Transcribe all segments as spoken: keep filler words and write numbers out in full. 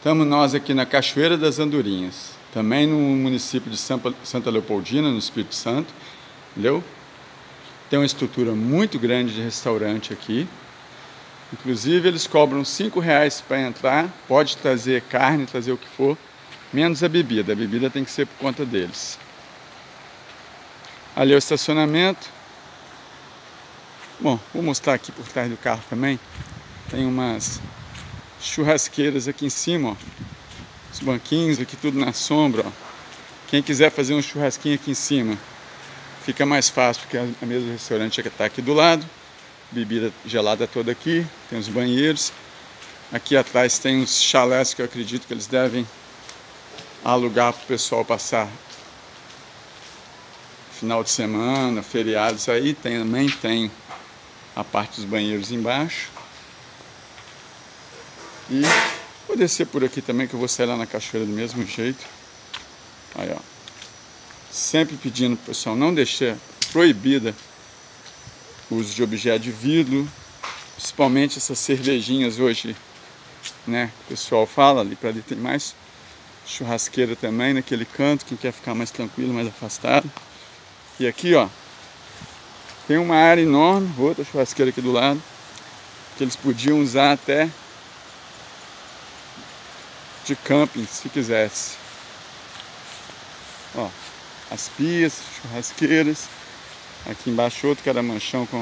Estamos nós aqui na Cachoeira das Andorinhas, também no município de Santa Leopoldina, no Espírito Santo, entendeu? Tem uma estrutura muito grande de restaurante aqui. Inclusive eles cobram cinco reais para entrar, pode trazer carne, trazer o que for, menos a bebida. A bebida tem que ser por conta deles. Ali é o estacionamento. Bom, vou mostrar aqui por trás do carro também. Tem umas churrasqueiras aqui em cima, ó. Os banquinhos aqui tudo na sombra, ó. Quem quiser fazer um churrasquinho aqui em cima, fica mais fácil, porque a mesa do restaurante está aqui do lado. Bebida gelada toda aqui, tem os banheiros. Aqui atrás tem uns chalés que eu acredito que eles devem alugar para o pessoal passar final de semana, feriados aí. Tem, também tem a parte dos banheiros embaixo. E vou descer por aqui também, que eu vou sair lá na cachoeira do mesmo jeito. Aí, ó. Sempre pedindo pro pessoal não deixar proibida o uso de objeto de vidro, principalmente essas cervejinhas hoje, né? O pessoal fala, ali para ali tem mais churrasqueira também naquele canto, quem quer ficar mais tranquilo, mais afastado. E aqui, ó, tem uma área enorme, outra churrasqueira aqui do lado, que eles podiam usar até de camping, se quisesse. Ó, as pias, churrasqueiras. Aqui embaixo outro que era manchão com,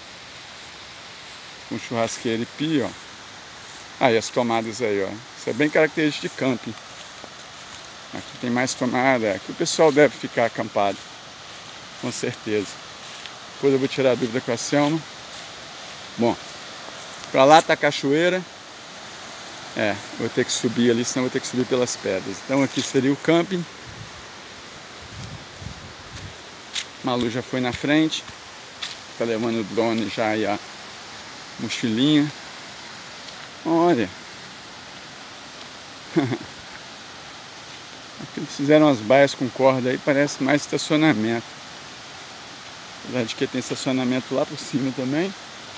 com churrasqueira e pia, ó. Aí as tomadas aí, ó. Isso é bem característico de camping. Aqui tem mais tomada. Aqui o pessoal deve ficar acampado, com certeza. Depois eu vou tirar a dúvida com a Selma. Bom, pra lá tá a cachoeira. É, vou ter que subir ali, senão vou ter que subir pelas pedras. Então aqui seria o camping. Malu já foi na frente. Tá levando o drone já e a mochilinha. Olha. Aqui eles fizeram as baias com corda aí, parece mais estacionamento. Apesar de que tem estacionamento lá por cima também.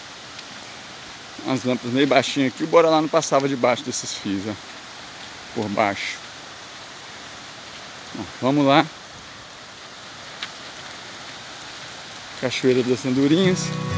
As lâmpadas meio baixinhas aqui, o bora lá não passava debaixo desses fios, ó, por baixo. Bom, vamos lá. Cachoeira das Andorinhas.